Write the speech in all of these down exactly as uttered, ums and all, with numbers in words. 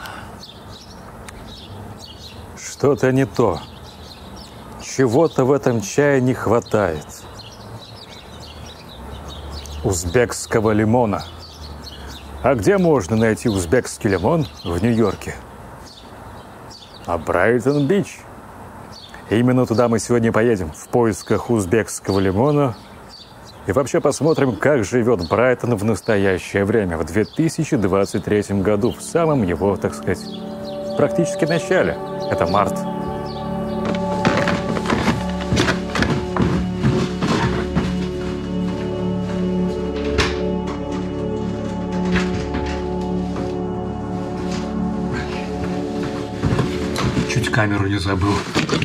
Что-то не то. Чего-то в этом чае не хватает. Узбекского лимона. А где можно найти узбекский лимон в Нью-Йорке? А Брайтон-Бич. Именно туда мы сегодня поедем в поисках узбекского лимона. И вообще посмотрим, как живет Брайтон в настоящее время, в две тысячи двадцать третьем году, в самом его, так сказать, практически начале. Это март. Чуть камеру не забыл.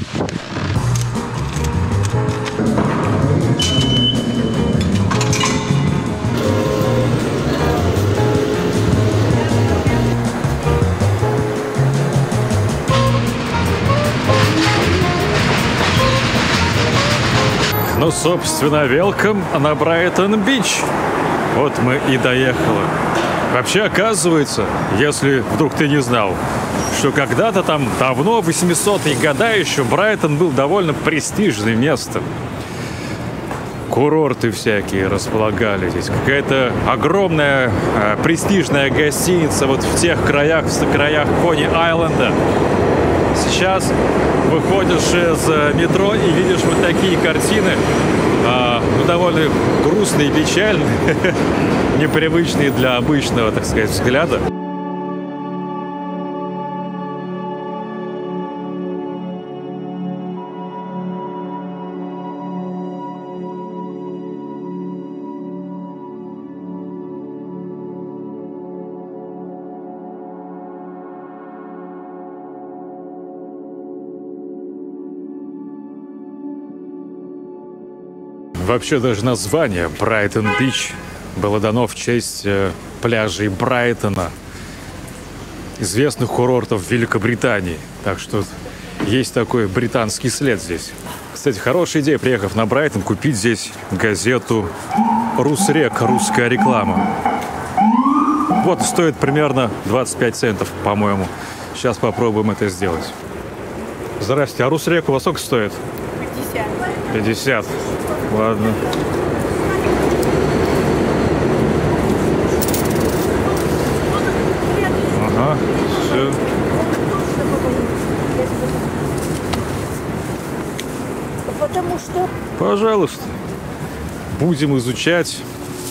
Ну, собственно, welcome на Брайтон-Бич. Вот мы и доехали. Вообще, оказывается, если вдруг ты не знал, что когда-то там давно, в восьмисотые годы еще, Брайтон был довольно престижным местом. Курорты всякие располагали здесь. Какая-то огромная э, престижная гостиница вот в тех краях, в краях Кони-Айленда. Сейчас выходишь из метро и видишь вот такие картины, э, ну, довольно грустные и печальные, непривычные для обычного, так сказать, взгляда. Вообще даже название Брайтон-Бич было дано в честь э, пляжей Брайтона, известных курортов Великобритании. Так что есть такой британский след здесь. Кстати, хорошая идея, приехав на Брайтон, купить здесь газету «Русрек», русская реклама. Вот, стоит примерно двадцать пять центов, по-моему. Сейчас попробуем это сделать. Здрасте, а «Русрек» у вас сколько стоит? пятьдесят. пятьдесят. Ладно. Ага, все. Потому что... Пожалуйста. Будем изучать.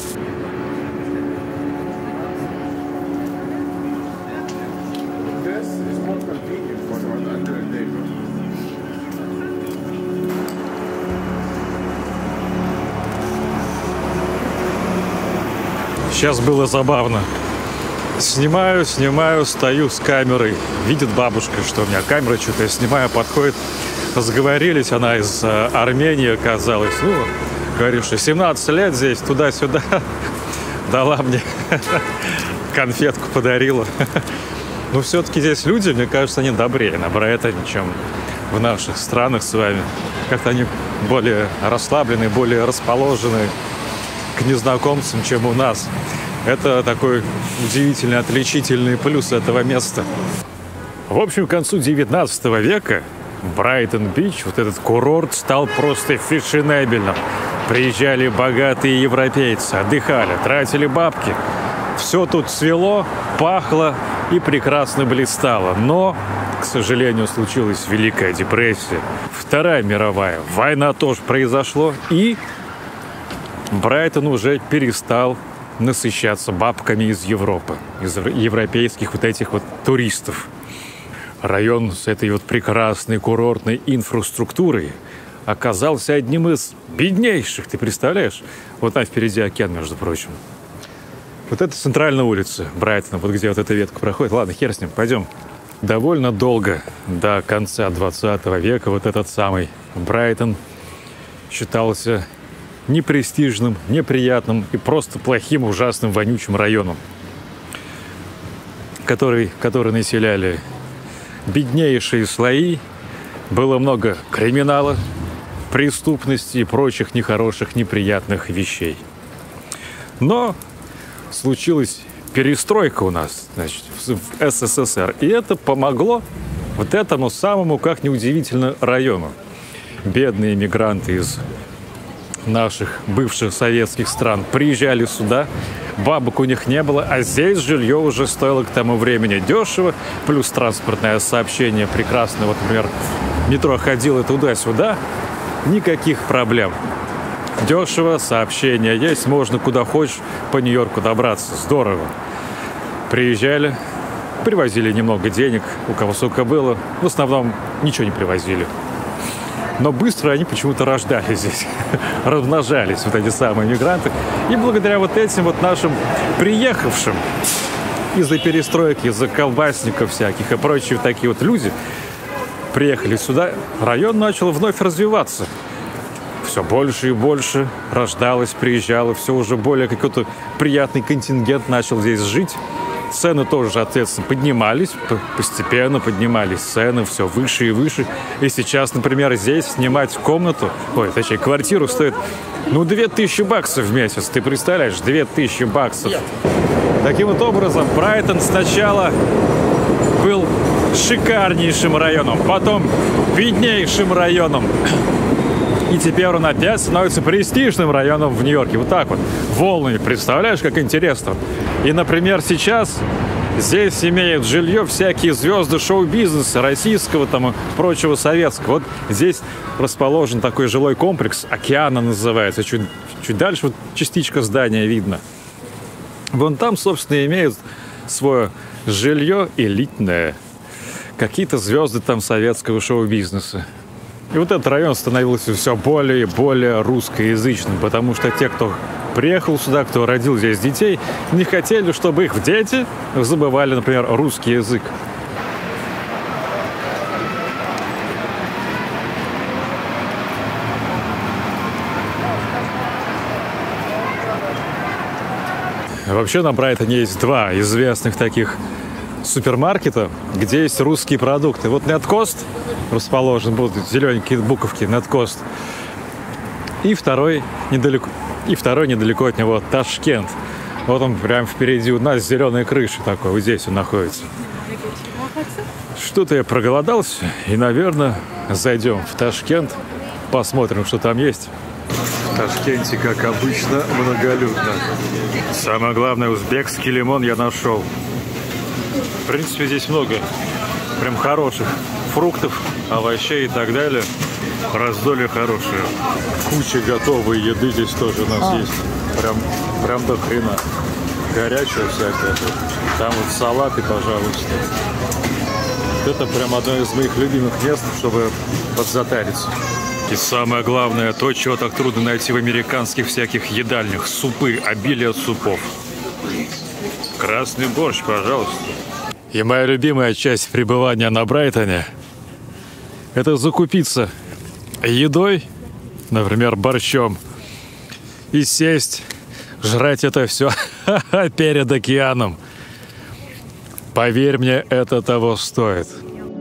Сейчас было забавно. Снимаю, снимаю, стою с камерой. Видит бабушка, что у меня камера, что-то я снимаю, подходит. Разговорились, она из э, Армении оказалась. Ну, говорит, что семнадцать лет здесь, туда-сюда. Дала мне конфетку, подарила. Но все-таки здесь люди, мне кажется, они добрее на Брайтоне, чем в наших странах с вами. Как-то они более расслаблены, более расположены к незнакомцам, чем у нас. Это такой удивительный, отличительный плюс этого места. В общем, к концу девятнадцатого века Брайтон-Бич, вот этот курорт, стал просто фешенебельным. Приезжали богатые европейцы, отдыхали, тратили бабки. Все тут цвело, пахло и прекрасно блистало. Но, к сожалению, случилась Великая депрессия, Вторая мировая, война тоже произошло, и Брайтон уже перестал насыщаться бабками из Европы, из европейских вот этих вот туристов. Район с этой вот прекрасной курортной инфраструктурой оказался одним из беднейших, ты представляешь? Вот там впереди океан, между прочим. Вот это центральная улица Брайтона, вот где вот эта ветка проходит. Ладно, хер с ним, пойдем. Довольно долго, до конца двадцатого века, вот этот самый Брайтон считался непрестижным, неприятным и просто плохим, ужасным, вонючим районом, который, который населяли беднейшие слои. Было много криминала, преступности и прочих нехороших, неприятных вещей. Но случилась перестройка у нас, значит, в СССР. И это помогло вот этому самому, как ни удивительно, району. Бедные мигранты из наших бывших советских стран приезжали сюда, бабок у них не было, а здесь жилье уже стоило к тому времени дешево, плюс транспортное сообщение прекрасное. Вот, например, метро ходило туда-сюда, никаких проблем. Дешево, сообщение есть, можно куда хочешь по Нью-Йорку добраться. Здорово. Приезжали, привозили немного денег, у кого сколько было. В основном ничего не привозили. Но быстро они почему-то рождались здесь, размножались, вот эти самые мигранты. И благодаря вот этим вот нашим приехавшим из-за перестройки, из-за колбасников всяких и прочие такие вот люди приехали сюда, район начал вновь развиваться. Все больше и больше рождалось, приезжало, все уже более какой-то приятный контингент начал здесь жить. Цены тоже, соответственно, поднимались, постепенно поднимались цены, все выше и выше. И сейчас, например, здесь снимать комнату, ой, точнее, квартиру стоит, ну, две тысячи баксов в месяц. Ты представляешь, две тысячи баксов. Таким вот образом, Брайтон сначала был шикарнейшим районом, потом беднейшим районом. И теперь он опять становится престижным районом в Нью-Йорке. Вот так вот, волнами. Представляешь, как интересно. И, например, сейчас здесь имеют жилье всякие звезды шоу-бизнеса, российского там и прочего советского. Вот здесь расположен такой жилой комплекс, «Океана» называется. Чуть, чуть дальше вот частичка здания видно. Вон там, собственно, имеют свое жилье элитное. Какие-то звезды там советского шоу-бизнеса. И вот этот район становился все более и более русскоязычным, потому что те, кто приехал сюда, кто родил здесь детей, не хотели, чтобы их дети забывали, например, русский язык. Вообще на Брайтоне есть два известных таких супермаркета, где есть русские продукты. Вот Неткост расположен, будут зелененькие буковки Неткост. И второй недалеко, и второй недалеко от него Ташкент. Вот он прям впереди у нас зеленая крыша такой, вот здесь он находится. Что-то я проголодался, и, наверное, зайдем в Ташкент, посмотрим, что там есть. В Ташкенте, как обычно, многолюдно. Самое главное, узбекский лимон я нашел. В принципе, здесь много прям хороших фруктов, овощей и так далее. Раздолье хорошее. Куча готовой еды здесь тоже у нас а. есть. Прям, прям до хрена. Горячая всякая. Там вот салаты, пожалуйста. Это прям одно из моих любимых мест, чтобы подзатариться. И самое главное, то, чего так трудно найти в американских всяких едальнях. Супы, обилие супов. Красный борщ, пожалуйста. И моя любимая часть пребывания на Брайтоне – это закупиться едой, например, борщом, и сесть, жрать это все перед океаном. Поверь мне, это того стоит.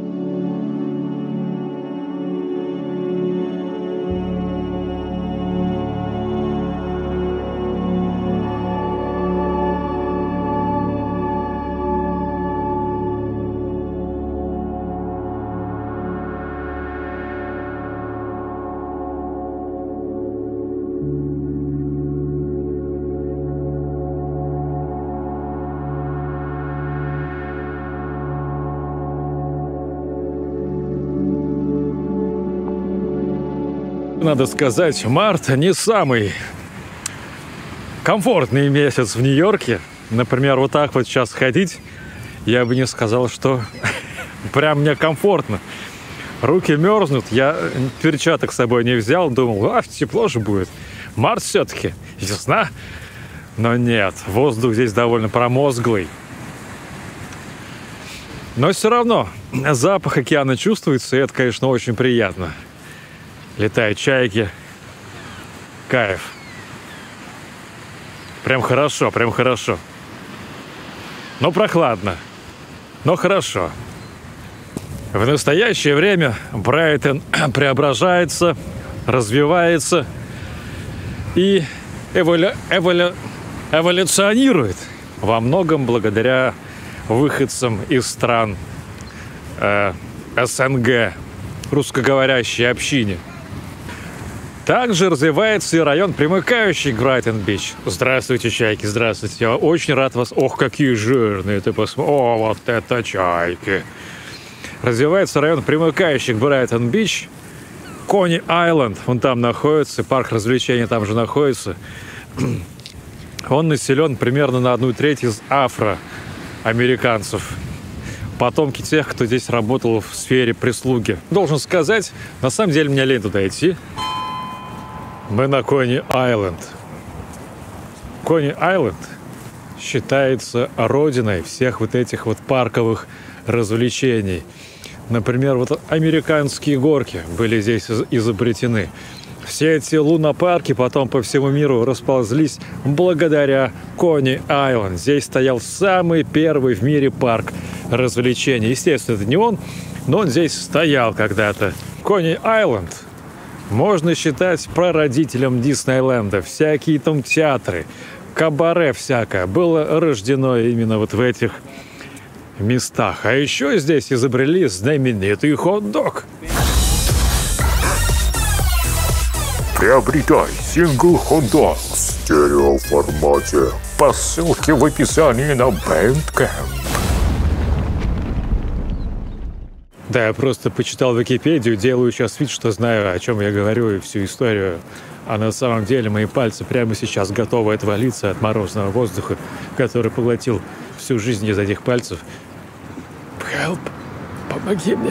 Надо сказать, март не самый комфортный месяц в Нью-Йорке. Например, вот так вот сейчас ходить, я бы не сказал, что прям мне комфортно. Руки мерзнут, я перчаток с собой не взял, думал, а, тепло же будет. Март все-таки, весна. Но нет, воздух здесь довольно промозглый. Но все равно запах океана чувствуется, и это, конечно, очень приятно. Летают чайки. Кайф. Прям хорошо, прям хорошо. Но прохладно. Но хорошо. В настоящее время Брайтон преображается, развивается и эволю... Эволю... эволюционирует. во многом благодаря выходцам из стран э, эс эн гэ, русскоговорящей общине. Также развивается и район, примыкающий к Брайтон-Бич. Здравствуйте, чайки, здравствуйте. Я очень рад вас. Ох, какие жирные. Ты посмотри. О, вот это чайки. Развивается район, примыкающий к Брайтон-Бич. Кони-Айленд. Он там находится. Парк развлечений там же находится. Он населен примерно на одну треть из афроамериканцев. Потомки тех, кто здесь работал в сфере прислуги. Должен сказать, на самом деле мне лень туда идти. Мы на Кони-Айленд. Кони-Айленд считается родиной всех вот этих вот парковых развлечений. Например, вот американские горки были здесь изобретены. Все эти лунопарки потом по всему миру расползлись благодаря Кони-Айленд. Здесь стоял самый первый в мире парк развлечений. Естественно, это не он, но он здесь стоял когда-то. Кони-Айленд можно считать прародителем Диснейленда. Всякие там театры, кабаре всякое было рождено именно вот в этих местах. А еще здесь изобрели знаменитый хот-дог. Приобретай сингл хот-дог в стереоформате по ссылке в описании на Bandcamp. Да, я просто почитал Википедию, делаю сейчас вид, что знаю, о чем я говорю, и всю историю. А на самом деле мои пальцы прямо сейчас готовы отвалиться от морозного воздуха, который поглотил всю жизнь из этих пальцев. Help! Помоги мне!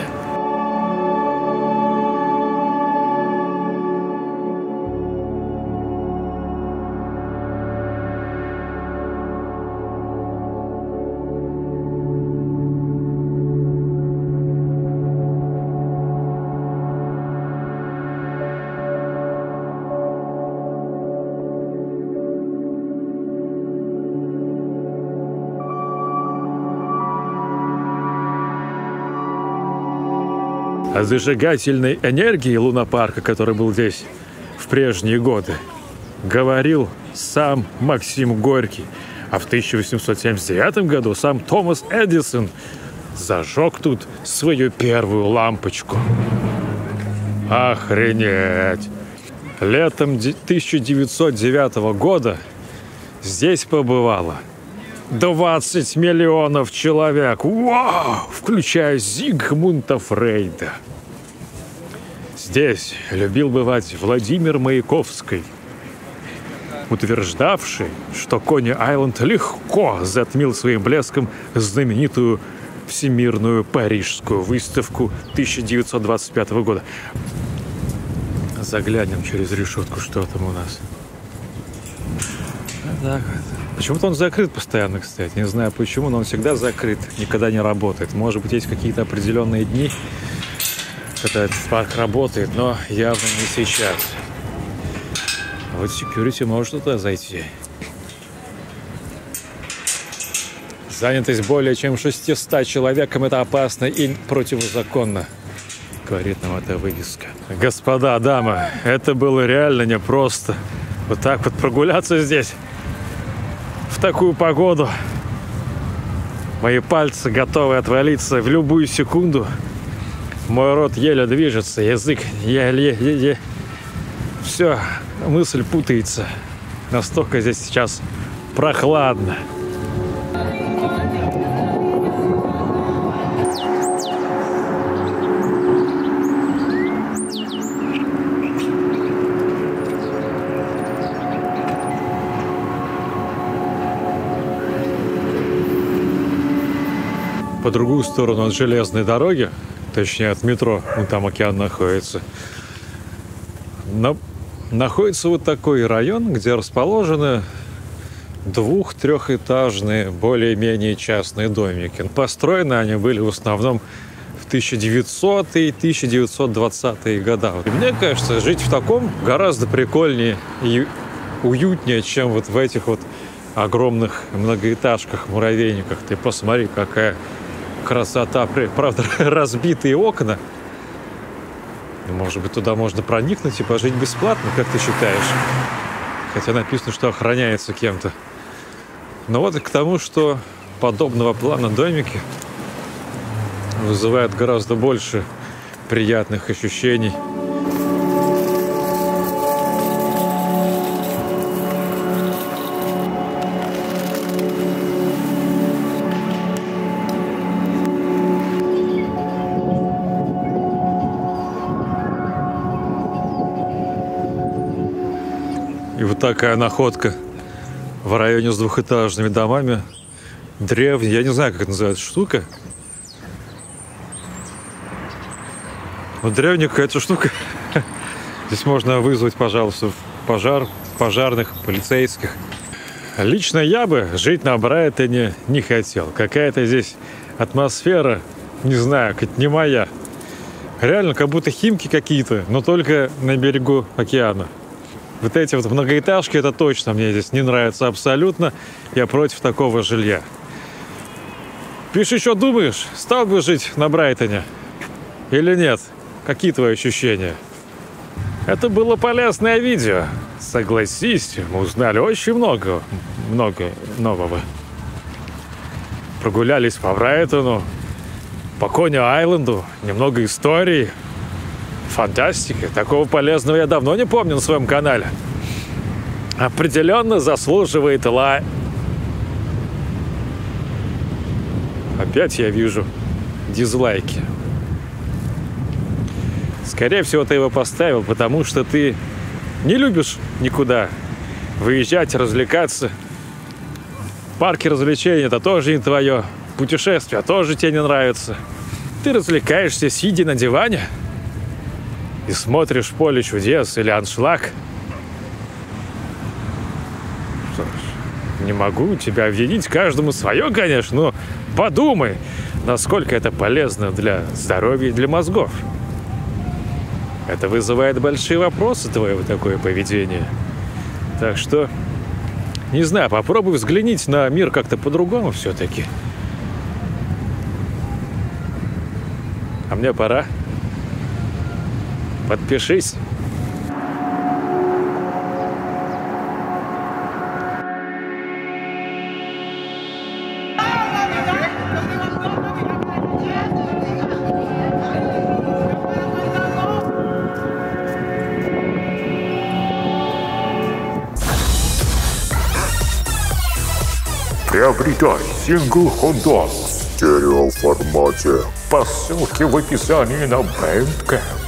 О зажигательной энергии лунопарка, который был здесь в прежние годы, говорил сам Максим Горький. А в тысяча восемьсот семьдесят девятом году сам Томас Эдисон зажег тут свою первую лампочку. Охренеть! Летом тысяча девятьсот девятого года здесь побывало двадцать миллионов человек. Вау! Включая Зигмунда Фрейда. Здесь любил бывать Владимир Маяковский, утверждавший, что Кони-Айленд легко затмил своим блеском знаменитую Всемирную Парижскую выставку тысяча девятьсот двадцать пятого года. Заглянем через решетку, что там у нас. Так вот. Почему-то он закрыт постоянно, кстати. Не знаю почему, но он всегда закрыт, никогда не работает. Может быть, есть какие-то определенные дни, когда этот парк работает, но явно не сейчас. Вот security может туда зайти. Занятость более чем шестьсот человеком — это опасно и противозаконно, говорит нам эта вывеска. Господа, дамы, это было реально непросто. Вот так вот прогуляться здесь в такую погоду. Мои пальцы готовы отвалиться в любую секунду. Мой рот еле движется, язык еле-еле. Все, мысль путается. Настолько здесь сейчас прохладно. По другую сторону от железной дороги, точнее от метро, вон там океан находится, но находится вот такой район, где расположены двух-трехэтажные, более-менее частные домики. Построены они были в основном в тысяча девятисотые — тысяча девятьсот двадцатые годы. И мне кажется, жить в таком гораздо прикольнее и уютнее, чем вот в этих вот огромных многоэтажках, муравейниках. Ты посмотри, какая красота. Правда, разбитые окна. Может быть, туда можно проникнуть и пожить бесплатно, как ты считаешь? Хотя написано, что охраняется кем-то. Но вот и к тому, что подобного плана домики вызывают гораздо больше приятных ощущений. И вот такая находка в районе с двухэтажными домами. Древняя, я не знаю, как это называется, штука. Вот древняя какая-то штука. Здесь можно вызвать, пожалуйста, пожар, пожарных, полицейских. Лично я бы жить на Брайтоне не хотел. Какая-то здесь атмосфера, не знаю, как не моя. Реально, как будто Химки какие-то, но только на берегу океана. Вот эти вот многоэтажки, это точно мне здесь не нравится абсолютно. Я против такого жилья. Пиши, что думаешь, стал бы жить на Брайтоне или нет? Какие твои ощущения? Это было полезное видео. Согласись, мы узнали очень много, много нового. Прогулялись по Брайтону, по Кони-Айленду, немного истории. Фантастика. Такого полезного я давно не помню на своем канале. Определенно заслуживает лайк. Опять я вижу дизлайки. Скорее всего, ты его поставил, потому что ты не любишь никуда выезжать, развлекаться. Парки развлечений — это тоже не твое. Путешествия тоже тебе не нравятся. Ты развлекаешься, сидя на диване, и смотришь «Поле чудес» или «Аншлаг». Что ж, не могу тебя обвинить, каждому свое, конечно, но подумай, насколько это полезно для здоровья и для мозгов. Это вызывает большие вопросы, твое такое поведение. Так что, не знаю, попробуй взглянуть на мир как-то по-другому все-таки. А мне пора. Подпишись. Приобретай сингл Hot Dogs в стереоформате по ссылке в описании на Bandcamp.